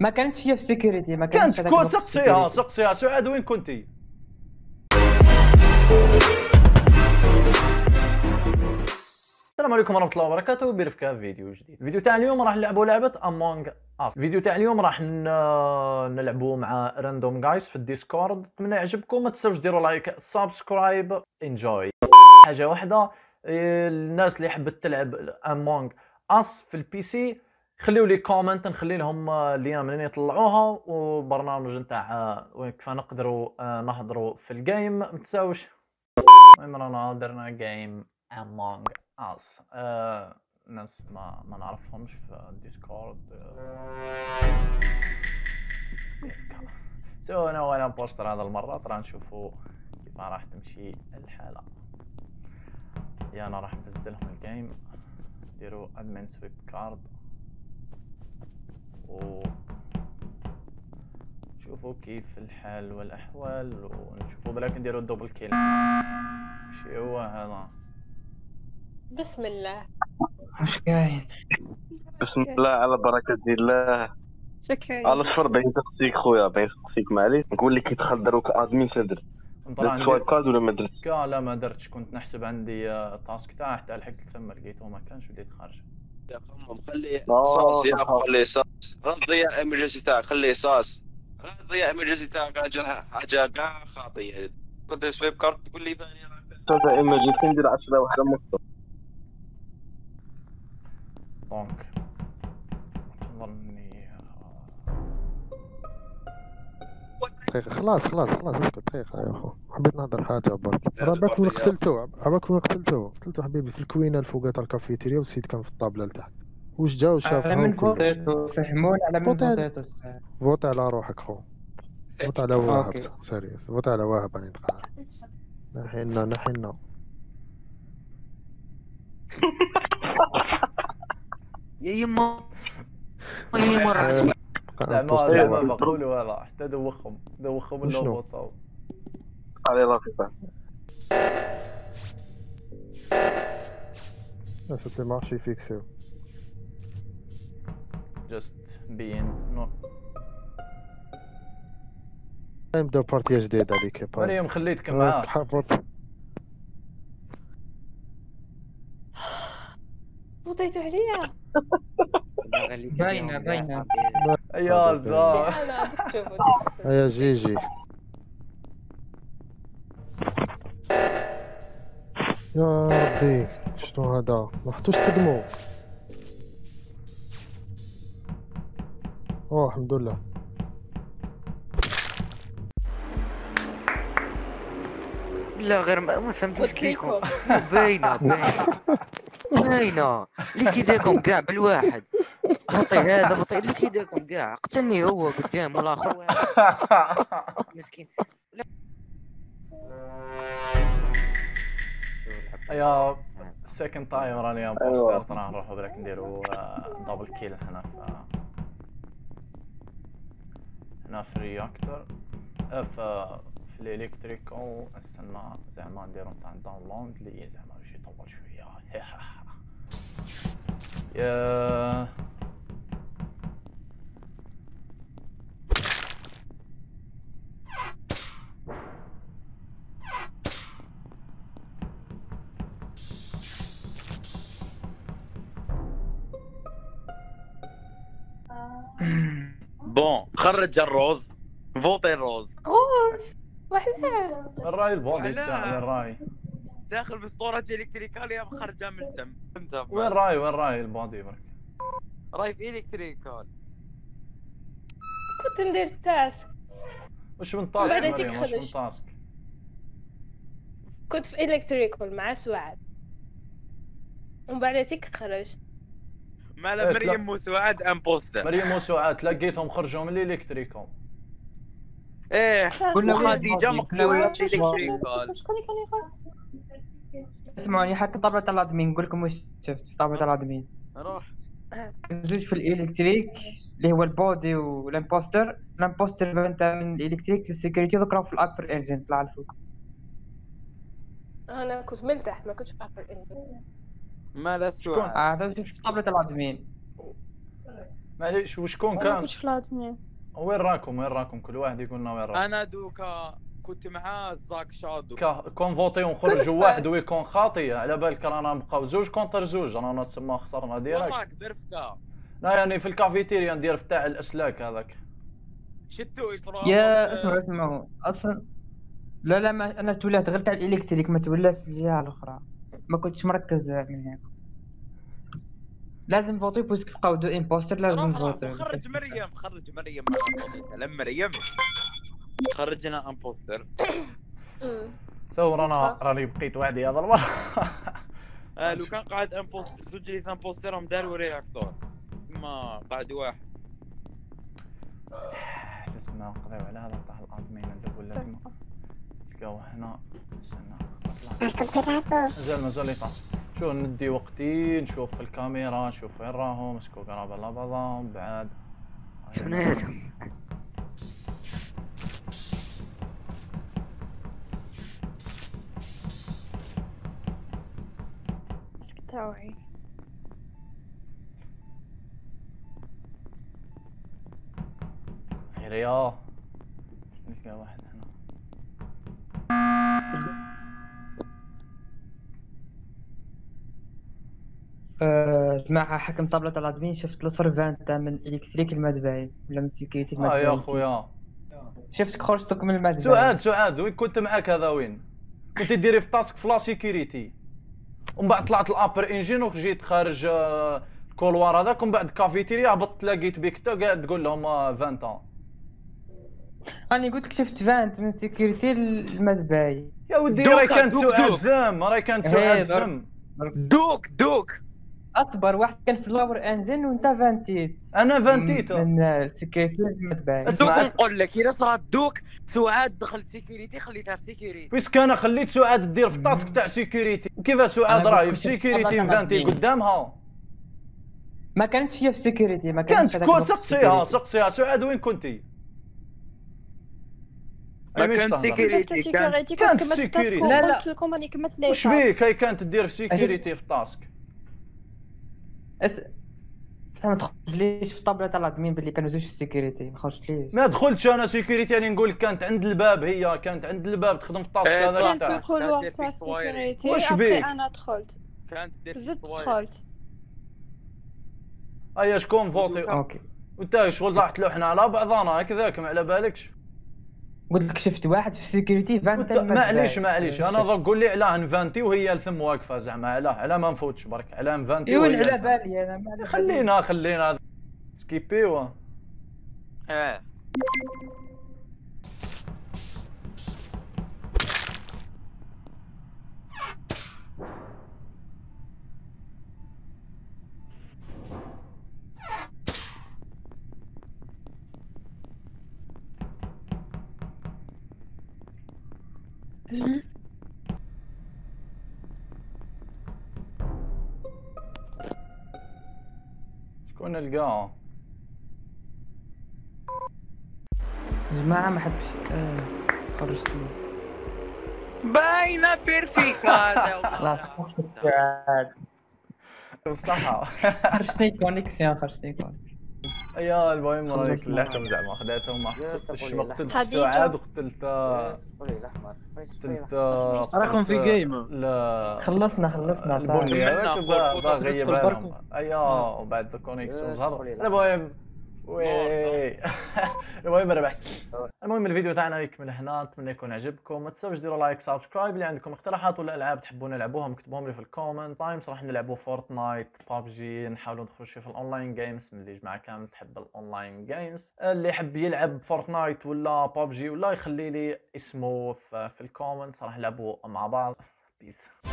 ما كانتش هي في سيكوريتي، ما كانت كانتش هذاك كون الوقت في سقسيها security. سقسيها سعاد وين كنتي؟ السلام عليكم ورحمة الله وبركاته. برفقة فيديو جديد. الفيديو تاع اليوم راح نلعبوا لعبة امونج اس. الفيديو تاع اليوم راح نلعبوا مع راندوم جايز في الديسكورد. اتمنى يعجبكم، ما تنساوش ديروا لايك سبسكرايب انجوي. حاجة واحدة، الناس اللي حبت تلعب امونج اس في البي سي خليوا لي كومنت، نخلي لهم اللي منين يطلعوها، وبرنامج نتاع وين كيف نقدروا نهضروا في الجيم. ما تنساوش. المهم رانا درنا جيم امونج اس. ناس ما نعرفهمش في الديسكورد. سوينا ولا بوستر هذا المرة، ترى نشوفوا كيف راح تمشي الحالة. يا انا راح نفزد لهم الجيم. ديروا ادمن سويب كارد و شوفوا كيف الحال والاحوال، ونشوفوا بلاك نديروا الدوبل كيل. شي هو هذا؟ بسم الله. واش كاين؟ بسم الله على بركة الله. شكرا. على الصفر باين تخصيك خويا، باين تخصيك معليش. نقول لك كي تدخل دروك ادمين تدر درت سوايب كارد ولا ما درتش؟ لا ما درتش، كنت نحسب عندي تاسك تاع حتى لحقت ثم لقيته ما كانش وليت خارج. يا قمم خلي صاص يا ابو، خلي صاص. لا تضيع ايمرجنسي تاعك، خلي صاص. لا تضيع ايمرجنسي تاعك، حاجه كاع خاطئه. كنت سويب كارت تقول لي ثاني هذا ايمرجنسي ندير 10 واحده مصر. دونك تظني دقيقة خلاص اسكت دقيقة يا اخو، حبيت نهضر حاجة برك. عباك وين قتلتو حبيبي في الكوينة الفوق تاع الكافيتيريا، والسيد كان في الطابلة لتحت. واش جا وشافها على من وكلش. فوتيتو؟ فهموني على من فوتيتو. فوت على روحك خو، فوت على وهب سيريوس، فوت على وهب. راني نتقال نحينا يا يما زعما بقولوا هذا حتى دوخهم اللي وشنو؟ فوتاو علي راسي صاحبي. لا سيتي مارشي فيكسيو. جست بين نو. نبداو بارتيه جديدة عليك. مريم خليتك معاه. حافظ فوتيتو عليا. باينة يا زلمه انا دكتور. يا جيجي يا ربي شنو هذا؟ ما حطوش تقمو. اوه الحمد لله. لا غير ما فهمتوش بيكم. باينه اللي كيداكم كاع بالواحد. بطي هذا بطي اللي كيداكم كاع. قتلني هو قدام والاخر واحد مسكين. يا سكند تايم راني امبوستر. ترى نروحوا بلاك نديروا دبل كيل هنا في الرياكتور في الالكتريكو. استنى زعما نديرو نتاع داونلود لي زعما باش يطول شويه. يا بون خرج الروز، فوتي الروز. غوز وحده. الراي البودي الساعه. وين راي؟ داخل باسطوره الكتريكاليه خرجه من التم. انت وين راي البودي برك؟ راي في الكتريكال. كنت ندير التاسك. وش من تاسك بعدين مريم؟ وش من تخرج. تاسك؟ كنت في الكتريكال مع سعاد ومن بعد تيك خرجت. مالا مريم وسعاد امبوستر. مريم وسعاد تلاقيتهم خرجوا من الالكتريكو. ايه وخديجه مقتوله في شكون الكتريكال. اسمعوني، حق طابلة الادمين نقول لكم واش شفت في طابلة الادمين. روح زوج في الالكتريك اللي هو البودي والامبوستر. الامبوستر انت من الالكتريك للسيكوريتي، ذكرهم في الابر ايرجنت طلع الفوق. انا كنت من تحت ما كنتش بعرف. مالا سعاد. هذا زوج في طابلة الادمين. معليش وشكون ما كان؟ كنتش في الادمين. وين راكم كل واحد يقول لنا وين راكم. انا دوكا كنت مع زاك شادو كون فوتي ونخرجوا واحد ويكون خاطئ، على بالك رانا نبقاو زوج كونتر زوج، رانا تسمى خسرنا ديريكت. وراك برفكا. لا يعني في الكافيتيريا ندير فتاع الاسلاك هذاك. شتو يا اسمعوا اصلا لا ما انا تولات غير تاع الالكتريك، ما تولاش الجهه الاخرى، ما كنتش مركز من هنا. لازم فوتي بوسك بقاو دو امبوستر، لازم فوتي. خرج مريم لما مريم خرجنا امبوستر. تو راني بقيت وحدي هذا المره. لو كان قاعد امبوستر زوج لي امبوستر هم داروا رياكتور ما قاعد واحد. لازم نقضيو على هذا تاع الادمين ندور لهم لقاو هنا. استنى مازال يطاس. شو ندي وقتي نشوف في الكاميرا نشوف وين راهم، مسكو قرابه على بعضهم بعد. شنو هذا؟ توعي خير يا نلقى واحد هنا. جماعة حكم طابلة الادمين، شفت الاصفر فانتا من الكتريك المدبعي ولا من سيكيورتي المدبعي. يا خويا شفتك خرجتك من المدبعي. سعاد وين كنت معاك هذا؟ وين كنت ديري في تاسك في لا سيكيورتي، ومن بعد طلعت الابر انجين وجيت خارج الكولوار هذاك، ومن بعد كافيتيريا هبطت لقيت بيك انت قاعد تقول لهم فانتا. راني قلت لك شفت فانت من سيكيورتي المدبعي. يا ودي راهي كانت سعاد ذم، راهي كانت سعاد ذم. دوك اكبر واحد كان في اللور انجن وانت فانتيت. انا فانتيت من سيكيورتي المدبعي. دوك نقول لك الا صرات دوك سعاد دخل سيكيورتي خليتها في سيكيورتي. بيسك انا خليت سعاد دير في التاسك تاع سيكيورتي، وكيف سعاد راهي في سيكيورتي فانتي قدامها؟ ما كانتش هي في سيكيورتي، ما كانت سقسيها سعاد وين كنتي؟ ما كانت سيكيورتي كانت سيكيورتي. لا قلت لكم راني كملت ليها. واش بيك هي كانت دير في سيكيورتي في التاسك؟ بصح ما تخرجليش في طابله تاع الادمين باللي كانوا زوج في السيكيورتي، ما خرجتليش. ما دخلتش انا سيكيورتي، يعني نقول لك كانت عند الباب، هي كانت عند الباب تخدم في التاسك هذاك تاع. كانت في الكولوار تاع السيكيورتي. واش بيك؟ انا دخلت كانت دير زدت دخلت. ايا شكون فوتي؟ اوكي وانت شغل راح تلوحنا على بعضنا هكذاك ما على بالكش. قلت لك شفت واحد في السيكيورتي فانتا. معليش انا قول لي علاه نفانتي وهي الثم واقفه، زعما علاه ما نفوتش برك، علاه نفانتي. ايوا على بالي انا. خلينا سكيبيوا. شكون نلقاه؟ جماعة ما حبش خرجت باينه بيرفيكت هذا. خلاص بالصحة. خرجتني كونيكسيون. ايا المهم راهي كلاتهم زعما خداتهم، ما حطيتش، ما قتلتش سعاد وقتلت راكم في جيم. لا خلصنا البني هذاك باغي يبان. ايا وبعد الكونيكسيون ظهر. المهم المهم ربحت. المهم الفيديو تاعنا يكمل هنا، نتمنى يكون عجبكم. ما تنساوش ديروا لايك سبسكرايب. اللي عندكم اقتراحات ولا العاب تحبون نلعبوهم اكتبوهم لي في الكومنت تايمز. راح نلعبوا فورتنايت، بابجي، نحاولوا ندخلوا شويه في الاونلاين جيمز من اللي جماعه كامل تحب الاونلاين جيمز. اللي يحب يلعب فورتنايت ولا بابجي ولا يخلي لي اسمه في الكومنت، راح نلعبوا مع بعض. بيس.